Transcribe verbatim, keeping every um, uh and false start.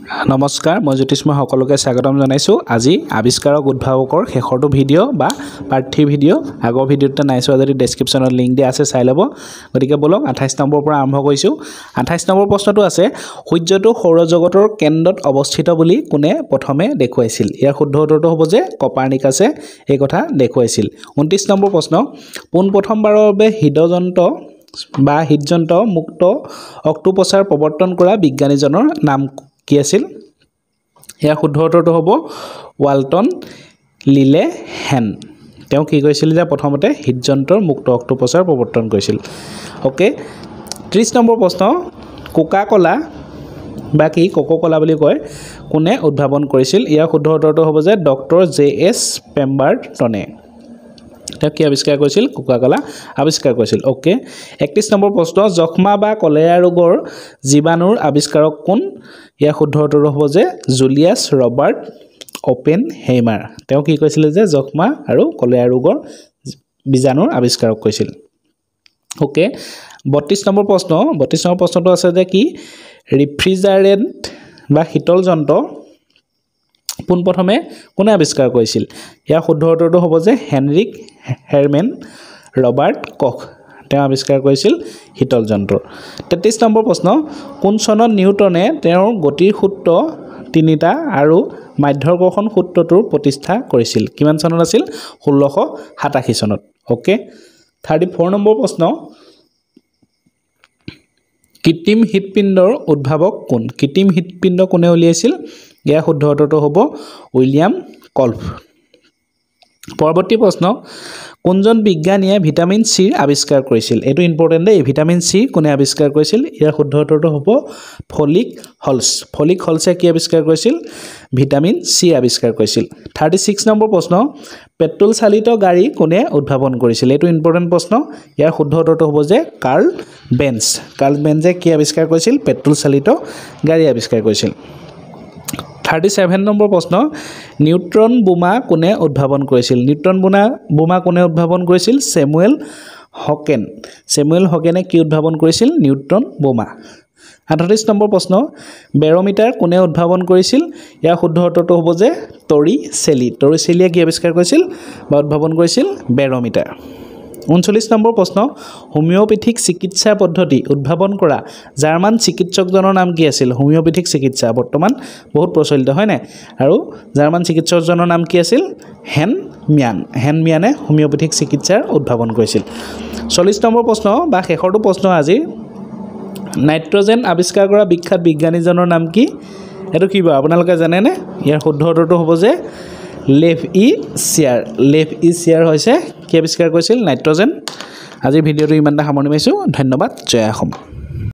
নমস্কাৰ মই জ্যোতিষ্ম সকলোকে স্বাগতম জনাইছো আজি আৱিষ্কাৰক উদ্ভাৱকৰ শেষৰটো ভিডিও বা পাৰ্ট থ্ৰী ভিডিও আগৰ ভিডিওতে নাইছো যদি ডেসক্ৰিপচনত লিংক দিয়া আছে চাই লব গতিকে বলক আঠাইছ নম্বৰ পৰা আৰম্ভ কৰিছো আঠাইছ নম্বৰ প্ৰশ্নটো আছে সূৰ্যটো সৌৰজগতৰ কেন্দ্ৰত অৱস্থিত বুলি কোনে প্ৰথমে দেখুৱাইছিল ইয়াৰ শুদ্ধ উত্তৰটো হ'ব যে কপাৰ্নিকাছে এই কথা দেখুৱাইছিল ঊনত্ৰিছ নম্বৰ প্ৰশ্ন পোন প্ৰথমবাৰৰ বাবে হৃদযন্ত্ৰ বা হৃদযন্ত্ৰ মুক্ত অক্টোপছৰ প্ৰৱৰ্তন কৰা বিজ্ঞানীজনৰ নাম কি আছিল ইয়াৰ শুদ্ধ উত্তৰটো হ'ব ওয়ালটন লিলে হেন তেওঁ কি কৈছিল যে প্ৰথমতে হৃদযন্ত্ৰৰ মুক্ত অক্টোপছৰ প্ৰৱৰ্তন কৰিছিল ওকে ত্ৰিছ নম্বৰ প্ৰশ্ন কোকা কোলা বা কি কোকো কোলা বুলি কয় কোনে উদ্ভাৱন কৰিছিল ইয়াৰ শুদ্ধ উত্তৰটো হ'ব যে ডক্টৰ জে এছ পেম্বাৰটনে তেওঁ কি আৱিষ্কাৰ কৰিছিল কোকা কোলা আৱিষ্কাৰ কৰিছিল ওকে একত্ৰিছ নম্বৰ প্ৰশ্ন যক্ষ্মা বা কলেৰা ৰোগৰ জীৱাণুৰ আৱিষ্কাৰক কোন ইয়াৰ শুদ্ধ উত্তৰটো হ'ব যে জুলিয়াছ ৰবাৰ্ট ওপেন হেইমাৰ তেওঁ কি কৈছিল যে যক্ষ্মা আৰু কলেৰা ৰোগৰ বীজাণুৰ আৱিষ্কাৰক কৈছিল ওকে বত্ৰিছ নম্বৰ প্ৰশ্ন বত্ৰিছ নম্বৰ প্ৰশ্নটো আছে যে কি ৰেফ্ৰিজাৰেন্ট বা শীতল যন্ত্ৰ পোন প্ৰথমে কোনে আৱিষ্কাৰ কৰিছিল ইয়াৰ শুদ্ধ উত্তৰটো হ'ব যে হেনৰিক হেৰমেন ৰবাৰ্ট কখ তেওঁ আৱিষ্কাৰ কৰিছিল শীতল যন্ত্ৰ তেত্ৰিছ নম্বৰ প্ৰশ্ন কোন চনত নিউটনে তেওঁৰ গতিৰ সূত্ৰ তিনিটা আৰু মাধ্যাকৰ্ষণ সূত্ৰটোৰ প্ৰতিষ্ঠা কৰিছিল কিমান চনত আছিল ষোল্লশ সাতাশী চনত ওকে থাৰ্টি ফ'ৰ নম্বৰ প্ৰশ্ন কৃত্ৰিম হৃদপিণ্ডৰ উদ্ভাৱক কোন কৃত্ৰিম হৃদপিণ্ড কোনে উলিয়াইছিল ইয়াৰ শুদ্ধ উত্তৰটো হ'ব উইলিয়াম কল্ফ পৰৱৰ্তী প্ৰশ্ন কোনজন বিজ্ঞানীয়ে ভিটামিন চি আৱিষ্কাৰ কৰিছিল এটো ইম্পৰ্টেন্ট দেই ভিটামিন চি কোনে আৱিষ্কাৰ কৰিছিল ইয়াৰ শুদ্ধ উত্তৰটো হ'ব ফলিক হলছ ফলিক হলছে কি আৱিষ্কাৰ কৰিছিল ভিটামিন চি আৱিষ্কাৰ কৰিছিল থাৰ্টি ছিক্স নম্বৰ প্ৰশ্ন পেট্ৰল চালিত গাড়ী কোনে উদ্ভাৱন কৰিছিল এটো ইম্পৰ্টেন্ট প্ৰশ্ন ইয়াৰ শুদ্ধ উত্তৰটো হ'ব যে কাৰ্ল বেঞ্চ কাৰ্ল বেঞ্চে কি আৱিষ্কাৰ কৰিছিল পেট্ৰল চালিত গাড়ী আৱিষ্কাৰ কৰিছিল থাৰ্টি ছেভেন নম্বৰ প্ৰশ্ন নিউট্ৰন বোমা কোনে উদ্ভাৱন কৰিছিল নিউট্ৰন বোমা বোমা কোনে উদ্ভাৱন কৰিছিল স্যামুৱেল হকেন স্যামুৱেল হকেনে কি উদ্ভাৱন কৰিছিল নিউট্ৰন বোমা আঠত্ৰিছ নম্বৰ প্ৰশ্ন বেৰোমিটাৰ কোনে উদ্ভাৱন কৰিছিল ইয়াৰ শুদ্ধ উত্তৰটো হ'ব যে টৰি চেলি টৰি চেলিয়ে কি আৱিষ্কাৰ কৰিছিল বা উদ্ভাৱন কৰিছিল বেৰোমিটাৰ ঊনচল্লিছ নম্বৰ প্ৰশ্ন হোমিওপেথিক চিকিৎসা পদ্ধতি উদ্ভাৱন কৰা জাৰ্মান চিকিৎসকজনৰ নাম কি আছিল হোমিওপেথিক চিকিৎসা বৰ্তমান বহুত প্ৰচলিত হয় না আৰু জাৰ্মান চিকিৎসকজনৰ নাম কি আছিল হেন মিয়ান হেন মিয়ানে হোমিওপেথিক চিকিৎসাৰ উদ্ভাৱন কৰিছিল চল্লিছ নম্বৰ প্ৰশ্ন বা শেষৰটো প্ৰশ্ন আজি নাইট্ৰজেন আৱিষ্কাৰ কৰা বিখ্যাত বিজ্ঞানীজনৰ নাম কি এটো কি বা আপোনালোকে জানে নে ইয়াৰ শুদ্ধ উত্তৰটো হ'ব যে লেভ ই চিয়াৰ লেভ ই চিয়াৰ হৈছে কি আৱিষ্কাৰ কৰিছিল নাইট্ৰজেন আজি ভিডিওটো ইমানটা সামৰণি মাৰিছো ধন্যবাদ জয় অসম